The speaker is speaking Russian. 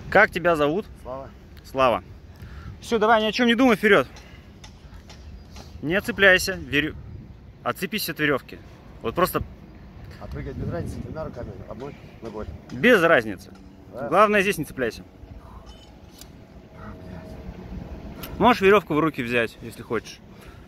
Как тебя зовут? Слава. Слава. Все, давай, ни о чем не думай, вперед. Не цепляйся, отцепись от веревки. Вот просто... А прыгать без разницы, двумя руками, одной ногой. Без разницы. Да? Главное, здесь не цепляйся. Можешь веревку в руки взять, если хочешь.